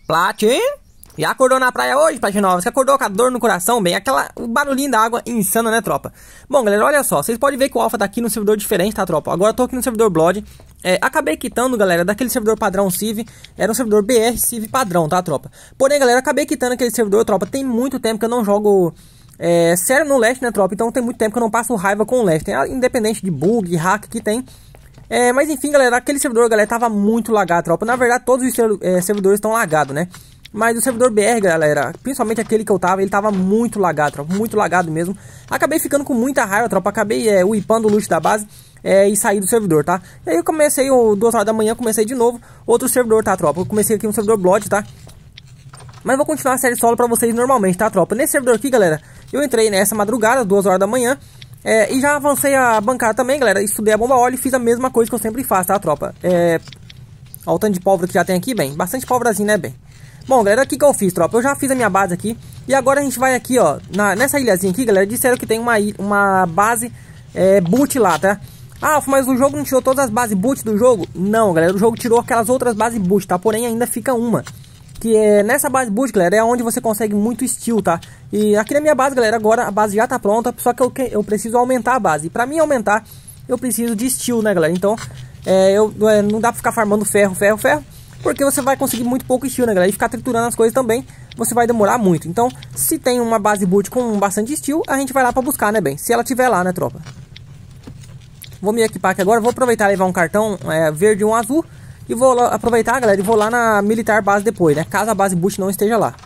Platin? Já acordou na praia hoje, Platinova? Você acordou com a dor no coração, bem? O barulhinho da água insano, né, tropa? Bom, galera, olha só. Vocês podem ver que o Alpha tá aqui no servidor diferente, tá, tropa? Agora eu tô aqui no servidor Blood. Acabei quitando, galera, daquele servidor padrão Civ. Era um servidor BR Civ padrão, tá, tropa? Porém, galera, acabei quitando aquele servidor, tropa. Tem muito tempo que eu não jogo sério no Leste, né, tropa? Então tem muito tempo que eu não passo raiva com o Leste. Independente de bug, hack que tem. Mas enfim, galera, aquele servidor, galera, tava muito lagado, tropa. Na verdade, todos os servidores estão lagados, né? Mas o servidor BR, galera, principalmente aquele que eu tava, ele tava muito lagado, tropa, muito lagado mesmo. Acabei ficando com muita raiva, tropa, acabei upando o loot da base e saí do servidor, tá? E aí eu comecei, 2 horas da manhã, comecei de novo outro servidor, tá, tropa? Eu comecei aqui no servidor Blood, tá? Mas vou continuar a série solo pra vocês normalmente, tá, tropa? Nesse servidor aqui, galera, eu entrei nessa madrugada, 2 horas da manhã. E já avancei a bancada também, galera. Estudei a bomba óleo e fiz a mesma coisa que eu sempre faço, tá, tropa? Olha o tanto de pólvora que já tem aqui, bem. Bastante pólvorazinha, né, bem? Bom, galera, o que eu fiz, tropa? Eu já fiz a minha base aqui. E agora a gente vai aqui, ó. Nessa ilhazinha aqui, galera, disseram que tem uma base boot lá, tá? Ah, mas o jogo não tirou todas as bases boot do jogo? Não, galera, o jogo tirou aquelas outras bases boot, tá? Porém, ainda fica uma. Que nessa base boot, galera, é onde você consegue muito steel, tá? E aqui na minha base, galera, agora a base já tá pronta. Só que eu preciso aumentar a base. E pra mim aumentar, eu preciso de steel, né, galera? Então, não dá pra ficar farmando ferro. Porque você vai conseguir muito pouco steel, né, galera? E ficar triturando as coisas também, você vai demorar muito. Então, se tem uma base boot com bastante steel, a gente vai lá pra buscar, né, bem? Se ela tiver lá, né, tropa? Vou me equipar aqui agora. Vou aproveitar e levar um cartão verde e um azul. E vou aproveitar, galera, e vou lá na militar base depois, né? Caso a base boot não esteja lá.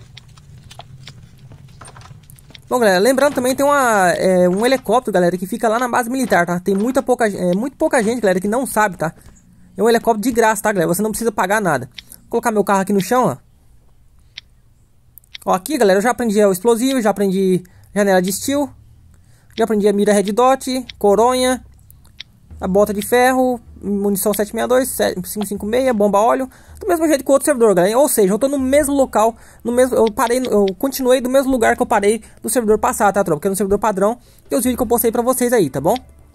Bom, galera, lembrando também tem um helicóptero, galera, que fica lá na base militar, tá? Tem muito pouca gente, galera, que não sabe, tá? É um helicóptero de graça, tá, galera? Você não precisa pagar nada. Vou colocar meu carro aqui no chão, ó. Ó, aqui, galera, eu já aprendi o explosivo, já aprendi janela de steel. Já aprendi a mira red dot, coronha, a bota de ferro, munição 762, 556, bomba óleo. Do mesmo jeito que o outro servidor, galera. Ou seja, eu tô no mesmo local, eu continuei do mesmo lugar que eu parei do servidor passado, tá, tropa? Porque é no servidor padrão. E os vídeos que eu postei pra vocês aí, tá bom?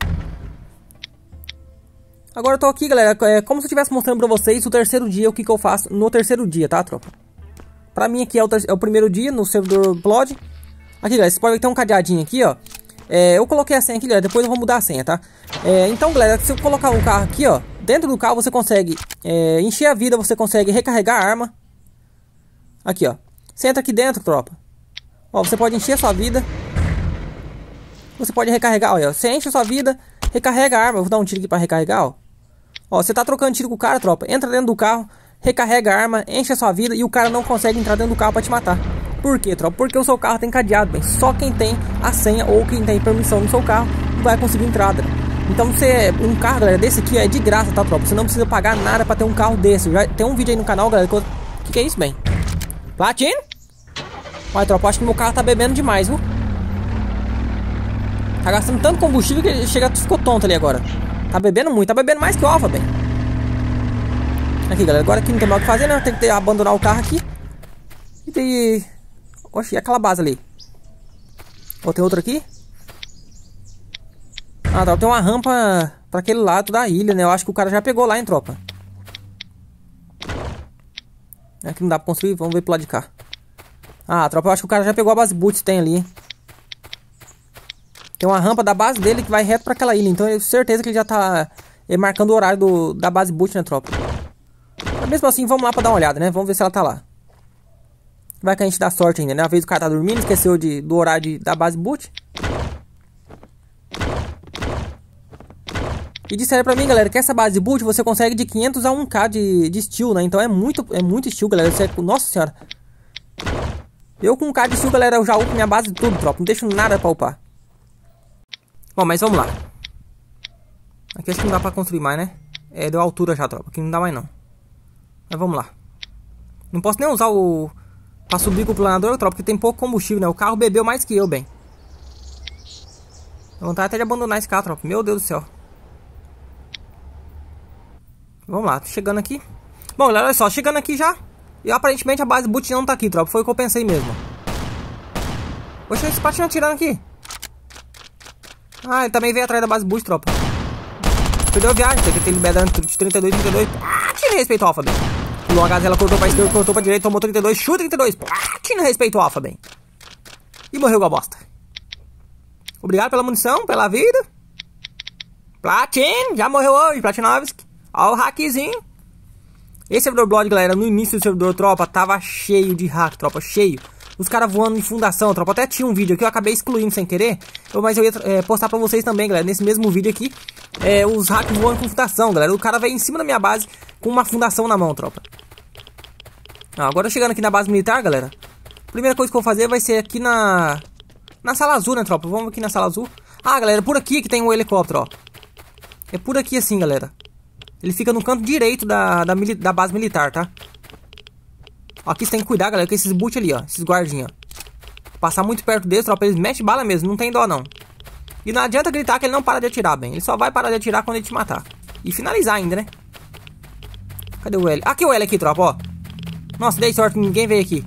Agora eu tô aqui, galera, como se eu estivesse mostrando pra vocês o terceiro dia, o que eu faço no terceiro dia, tá, tropa? Pra mim aqui é o primeiro dia no servidor Blood. Aqui, galera, vocês podem ver que tem um cadeadinho aqui, ó. Eu coloquei a senha aqui, galera, depois eu vou mudar a senha, tá? Então, galera, se eu colocar o carro aqui, ó, dentro do carro você consegue encher a vida, você consegue recarregar a arma. Aqui, ó. Você entra aqui dentro, tropa. Ó, você pode encher a sua vida. Você pode recarregar, olha, você enche a sua vida, recarrega a arma. Eu vou dar um tiro aqui pra recarregar, ó. Ó, você tá trocando tiro com o cara, tropa. Entra dentro do carro, recarrega a arma, enche a sua vida e o cara não consegue entrar dentro do carro pra te matar. Por quê, tropa? Porque o seu carro tem cadeado, bem. Só quem tem a senha ou quem tem permissão no seu carro vai conseguir entrada. Então um carro, galera, desse aqui é de graça, tá, tropa? Você não precisa pagar nada pra ter um carro desse. Já tem um vídeo aí no canal, galera. Que é isso, bem? Platin? Olha, tropa, acho que meu carro tá bebendo demais, viu? Tá gastando tanto combustível que ele ficou tonto ali agora. Tá bebendo muito, tá bebendo mais que o Alpha, bem. Aqui, galera, agora aqui não tem mais o que fazer, né? Tem que abandonar o carro aqui. E tem... Oxe, e aquela base ali? Ó, tem outra aqui? Ah, tá, tem uma rampa pra aquele lado da ilha, né? Eu acho que o cara já pegou lá, hein, tropa. Aqui não dá pra construir, vamos ver pro lado de cá. Ah, tropa, eu acho que o cara já pegou a base boot que tem ali, hein? Tem uma rampa da base dele que vai reto pra aquela ilha. Então eu tenho certeza que ele já tá marcando o horário da base boot, né, tropa? Mas mesmo assim, vamos lá pra dar uma olhada, né? Vamos ver se ela tá lá. Vai que a gente dá sorte ainda, né? Às vezes o cara tá dormindo, esqueceu do horário da base boot. E disseram pra mim, galera, que essa base boot você consegue de 500 a 1k de steel, né? Então é muito steel, galera. Nossa senhora. Eu com 1k de steel, galera, eu já upo minha base tudo, tropa. Não deixo nada pra upar. Bom, mas vamos lá. Aqui acho que não dá pra construir mais, né? Deu altura já, tropa. Aqui não dá mais, não. Mas vamos lá. Não posso nem usar pra subir com o planador, tropa, porque tem pouco combustível, né? O carro bebeu mais que eu, bem. Dá vontade até de abandonar esse carro, tropa. Meu Deus do céu. Vamos lá, tô chegando aqui. Bom, galera, olha só, chegando aqui já. E aparentemente a base boot não tá aqui, tropa. Foi o que eu pensei mesmo. Poxa, esse patinho atirando aqui. Ah, ele também veio atrás da base boot, tropa. Perdeu a viagem, tem que ter liberado de 32 e 32. Ah, tirei respeito, Alpha, bem. Pulou a gazela, cortou pra esquerda, cortou pra direita, tomou 32, chuta 32. Platina, respeito o Alpha, bem. E morreu igual bosta. Obrigado pela munição, pela vida. Platin, já morreu hoje, Platinovski. Ó o hackzinho. Esse servidor Blood, galera, no início do servidor, tropa, tava cheio de hack, tropa, cheio. Os caras voando em fundação, tropa. Até tinha um vídeo aqui, eu acabei excluindo sem querer. Mas eu ia postar pra vocês também, galera. Nesse mesmo vídeo aqui, os hacks voando com fundação, galera. O cara veio em cima da minha base com uma fundação na mão, tropa. Agora chegando aqui na base militar, galera. A primeira coisa que eu vou fazer vai ser aqui na sala azul, né, tropa? Vamos aqui na sala azul. Ah, galera, por aqui que tem um helicóptero, ó. É por aqui assim, galera. Ele fica no canto direito da base militar, tá? Aqui você tem que cuidar, galera, com esses boot ali, ó. Esses guardinhos, ó. Passar muito perto deles, tropa, eles mexem bala mesmo, não tem dó, não. E não adianta gritar que ele não para de atirar, bem. Ele só vai parar de atirar quando ele te matar. E finalizar ainda, né? Cadê o L? Aqui o L aqui, tropa, ó. Nossa, dei sorte que ninguém veio aqui.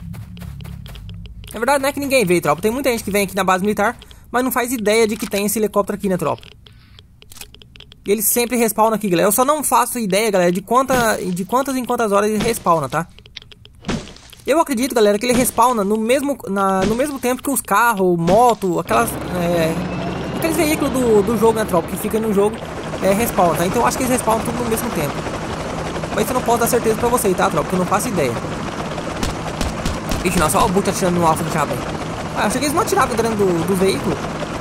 Na verdade, não é que ninguém veio, tropa. Tem muita gente que vem aqui na base militar, mas não faz ideia de que tem esse helicóptero aqui, né, tropa? E ele sempre respawna aqui, galera. Eu só não faço ideia, galera, de quantas em quantas horas ele respawna, tá? Eu acredito, galera, que ele respawna no mesmo tempo que os carros, moto, aqueles veículos do jogo, né, tropa? Que fica no jogo, respawn, tá? Então eu acho que eles respawnam tudo no mesmo tempo. Mas eu não posso dar certeza pra vocês, tá, tropa? Porque eu não faço ideia. Ixi, nossa, olha o boot atirando no alfa já, velho. Ah, eu achei que eles não atiravam dentro do veículo.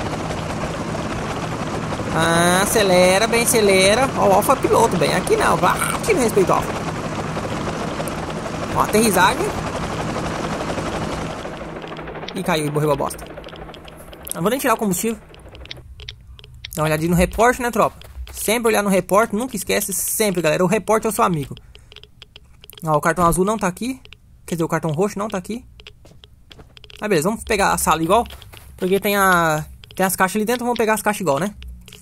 Ah, acelera, bem, acelera. Ó, o alfa piloto, bem. Aqui não, aqui não respeito o alfa. Ó, aterrissagem. E caiu e morreu a bosta. Não vou nem tirar o combustível. Dá uma olhadinha no reporte, né, tropa? Sempre olhar no reporte, nunca esquece, sempre, galera. O reporte é o seu amigo. Ó, o cartão azul não tá aqui. Quer dizer, o cartão roxo não tá aqui. Ah, beleza, vamos pegar a sala igual. Porque tem as caixas ali dentro, vamos pegar as caixas igual, né?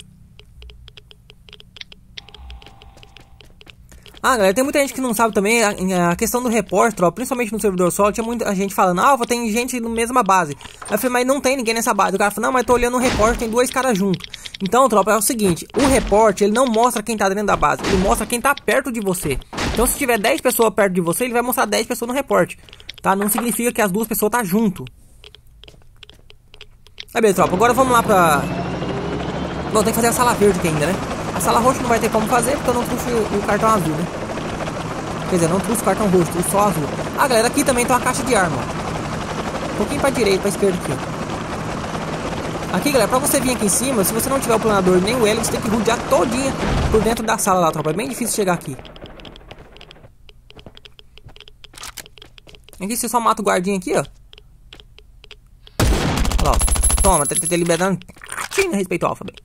Ah, galera, tem muita gente que não sabe também a questão do repórter, tropa, principalmente no servidor solo. Tinha muita gente falando, ah, tem gente na mesma base. Aí eu falei, mas não tem ninguém nessa base. O cara falou, não, mas tô olhando o repórter, tem dois caras juntos. Então, tropa, é o seguinte, o repórter, ele não mostra quem tá dentro da base, ele mostra quem tá perto de você. Então, se tiver 10 pessoas perto de você, ele vai mostrar 10 pessoas no repórter, tá? Não significa que as duas pessoas tá junto. Aí, beleza, tropa, agora vamos lá pra... Bom, tem que fazer a sala verde aqui ainda, né? A sala roxa não vai ter como fazer, porque eu não trouxe o cartão azul, né? Quer dizer, não trouxe o cartão roxo, trouxe só azul. Ah, galera, aqui também tem uma caixa de arma, ó. Um pouquinho pra direita, pra esquerda aqui, ó. Aqui, galera, pra você vir aqui em cima, se você não tiver o planador nem o L, você tem que rodear todinha por dentro da sala lá, tropa. É bem difícil chegar aqui. Aqui você só mata o guardinha aqui, ó. Olha lá, ó. Toma, tá liberando. Respeito ao Alpha, bem.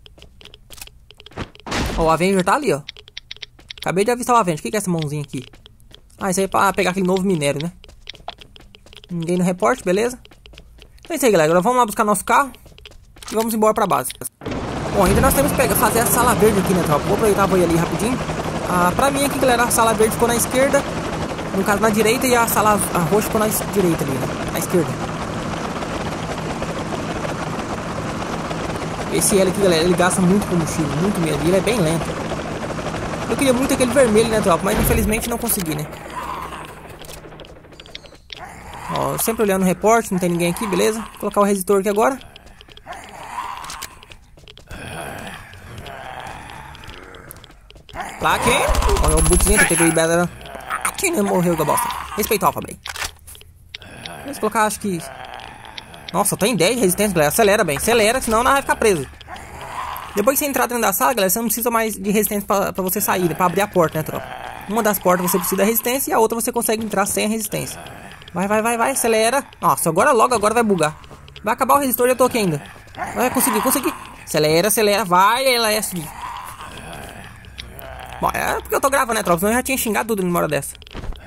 Ó, o Avenger tá ali, ó. Acabei de avistar o Avenger. O que é essa mãozinha aqui? Ah, isso aí é pra pegar aquele novo minério, né? Ninguém no reporte, beleza? Então é isso aí, galera. Agora vamos lá buscar nosso carro e vamos embora pra base. Bom, ainda nós temos que fazer a sala verde aqui, né, tropa? Vou aproveitar, vou ir ali rapidinho. Pra mim aqui, galera, a sala verde ficou na esquerda. No caso, na direita. E a sala roxa ficou na direita ali, né? Na esquerda. Esse L aqui, galera, ele gasta muito combustível, muito mesmo. E ele é bem lento. Eu queria muito aquele vermelho, né, tropa? Mas infelizmente não consegui, né? Ó, sempre olhando o reporte, não tem ninguém aqui, beleza? Vou colocar o resistor aqui agora. Plaque. Olha o bootzinho que teve pedra. Quem morreu da bosta? Respeita o Alpha, bem. Vamos colocar, acho que... Nossa, tem 10 de resistência, galera. Acelera bem, acelera, senão não vai ficar preso. Depois que você entrar dentro da sala, galera, você não precisa mais de resistência pra você sair, né? Pra abrir a porta, né, tropa? Uma das portas você precisa da resistência e a outra você consegue entrar sem a resistência. Vai, acelera. Nossa, agora vai bugar. Vai acabar o resistor e eu tô aqui ainda. Vai conseguir. Acelera, vai, LS. Bom, é porque eu tô gravando, né, tropa? Senão eu já tinha xingado tudo numa hora dessa.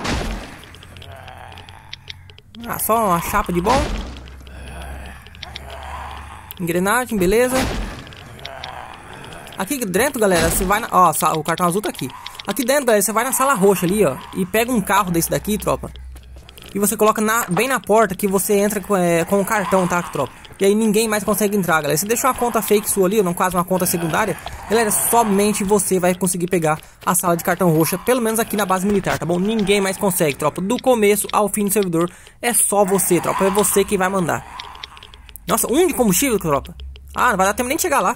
Ah, só uma chapa de bom. Engrenagem, beleza. Aqui dentro, galera, você vai na... Ó, o cartão azul tá aqui. Aqui dentro, galera, você vai na sala roxa ali, ó. E pega um carro desse daqui, tropa. E você coloca bem na porta que você entra com o cartão, tá, tropa? E aí ninguém mais consegue entrar, galera. Se deixar uma conta fake sua ali, ou no caso uma conta secundária, galera, somente você vai conseguir pegar a sala de cartão roxa, pelo menos aqui na base militar, tá bom? Ninguém mais consegue, tropa. Do começo ao fim do servidor, é só você, tropa. É você que vai mandar. Nossa, 1 de combustível, tropa. Ah, não vai dar tempo nem de chegar lá.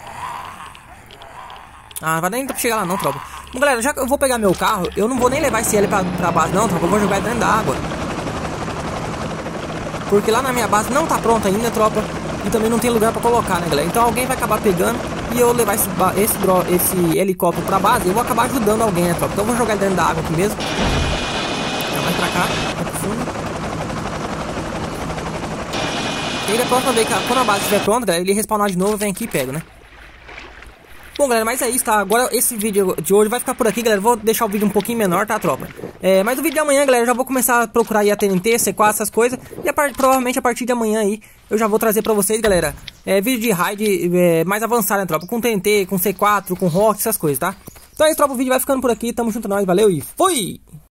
Ah, não vai dar nem tempo de chegar lá não, tropa. Bom, galera, já que eu vou pegar meu carro, eu não vou nem levar esse L pra base não, tropa. Eu vou jogar dentro da água. Porque lá na minha base não tá pronta ainda, tropa. E também não tem lugar pra colocar, né, galera? Então alguém vai acabar pegando e eu levar esse helicóptero pra base. Eu vou acabar ajudando alguém, né, tropa? Então eu vou jogar ele dentro da água aqui mesmo. Mais pra cá, mais pro fundo. E aí da próxima vez, quando a base estiver pronta, galera, ele respawnar de novo, vem aqui e pega, né? Bom, galera, mas é isso, tá? Agora esse vídeo de hoje vai ficar por aqui, galera. Vou deixar o vídeo um pouquinho menor, tá, tropa? Mas o vídeo de amanhã, galera, eu já vou começar a procurar aí a TNT, C4, essas coisas. E provavelmente a partir de amanhã aí, eu já vou trazer pra vocês, galera, vídeo de raid mais avançado, né, tropa? Com TNT, com C4, com Rock, essas coisas, tá? Então é isso, tropa, o vídeo vai ficando por aqui. Tamo junto, nós, valeu e fui!